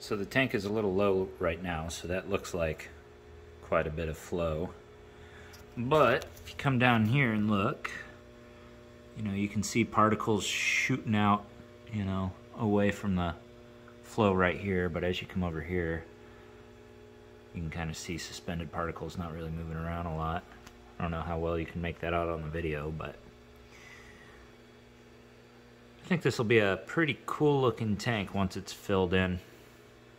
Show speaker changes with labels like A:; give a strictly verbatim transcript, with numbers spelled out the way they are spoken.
A: So the tank is a little low right now, so that looks like quite a bit of flow. But if you come down here and look, you know, you can see particles shooting out, you know, away from the flow right here. But as you come over here, you can kind of see suspended particles not really moving around a lot. I don't know how well you can make that out on the video, but I think this will be a pretty cool looking tank once it's filled in.